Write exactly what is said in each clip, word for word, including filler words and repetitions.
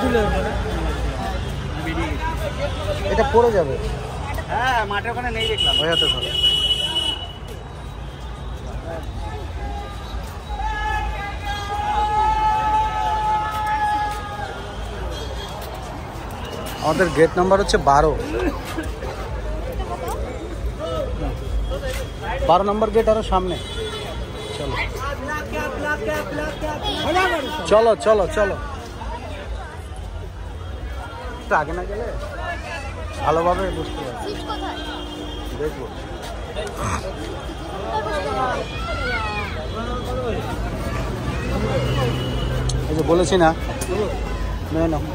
এটা পড়ে যাবে। হ্যাঁ মাঠের ওখানে নেই দেখলাম। ওই হাতে ধরো। আমাদের গেট নাম্বার হচ্ছে বারো বারো নম্বর গেট আরো সামনে। চলো চলো চলো চলো একটু আগে না গেলে ভালোভাবে বুঝতে পারছি। দেখবো এই যে বলেছি না মেয়ে নাও।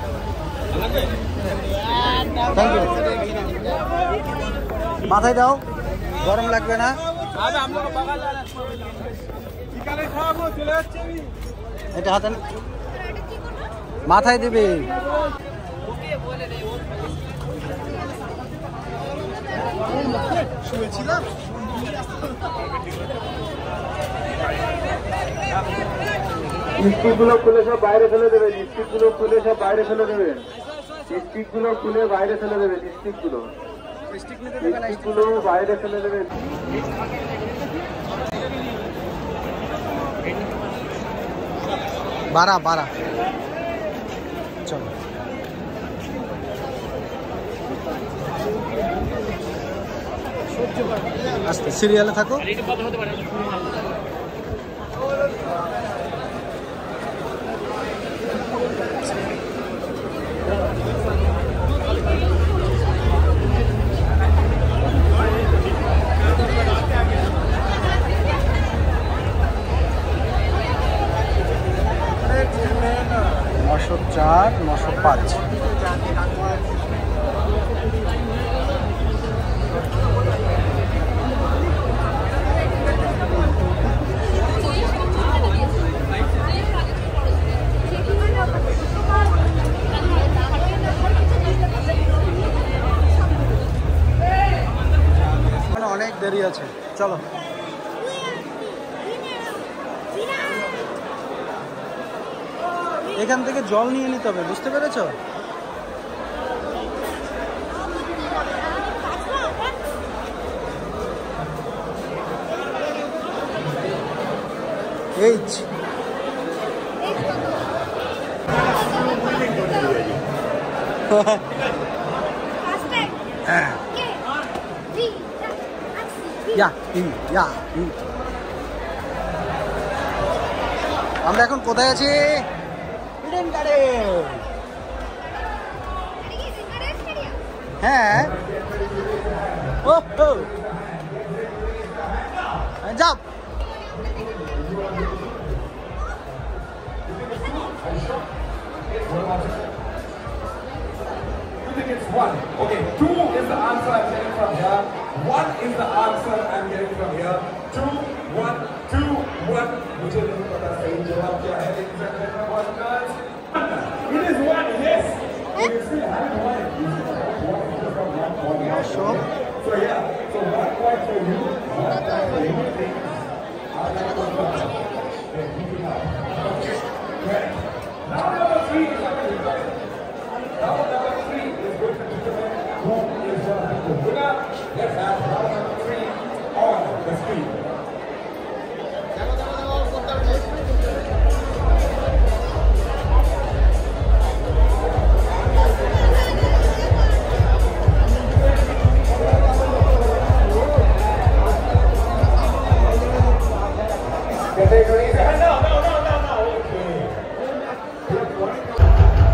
Thank you. মাথায় দাও, গরম লাগবে না। এটা হাতে মাথায় দিবি। শুয়েছিলাম স্টিকগুলো খুলে সব বাইরে ফেলে দেবেন। স্টিকগুলো খুলে সব বাইরে ফেলে দেবেন। স্টিকগুলো খুলে বাইরে ফেলে দেবেন। স্টিকগুলো স্টিকগুলো বাইরে ফেলে দেবেন। বারা বারা চলো। আস্তে সিরিয়ালে থাকো। নশো চার নশো পাঁচ অনেক দেরি আছে, চলো। এখান থেকে জল নিয়ে নিতে হবে, বুঝতে পেরেছো? এইচ আমরা এখন কোথায় আছি? হ্যাঁ, ও যাও। It's one. Okay, two is the answer I'm getting from here. One is the answer I'm getting from here. Two, one, two, one. मुझे नहीं पता सही जवाब क्या है, लेकिन मैं कहता हूँ girls. It is one, yes. You still have one. You still have one. You just got one point. Yeah, sure. So yeah, so one point for you, one point for you. I'll have to go. Then you can have. Okay, great. Now number three is going to be right. Now number three is going to determine who is the winner. Let's have round number three on the screen. Category. No, no, no, no, no. Okay.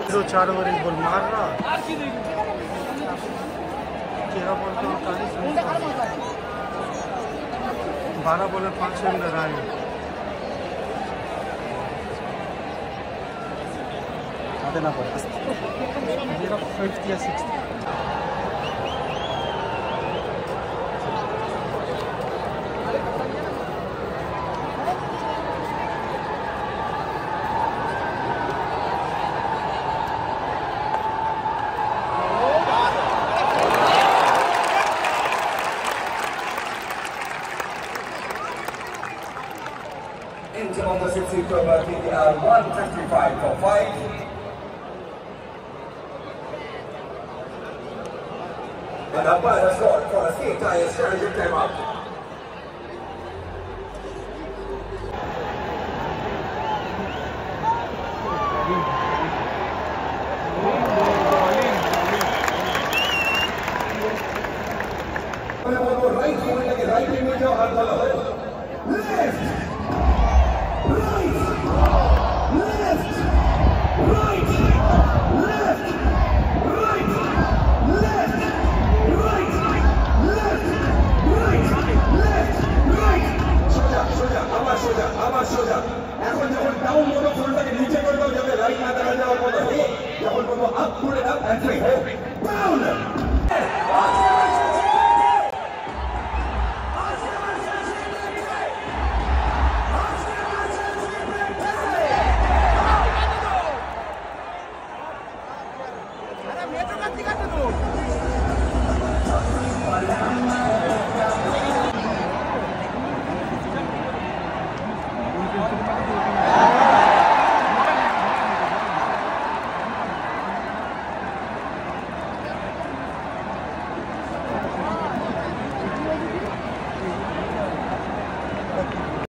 तो चार over एक ball मार रहा तेरह ball तो चालीस run बारह ball में पाँच रन लगाए आते ना पड़े फिफ्थ या six Into number sixty cover K K R one fifty-five for five. And up by the shot for a state tire strategy time out. Right, right, right, left. Right, left, right, left, right, left, right, left, right, left, right. সোজা সোজা আবার সোজা আবার সোজা এখন যখন down mode ফোনটাকে নিচে করে দাও যাবে রাইট না দেখা যাওয়ার মতো যখন বলবো আপ করে দাও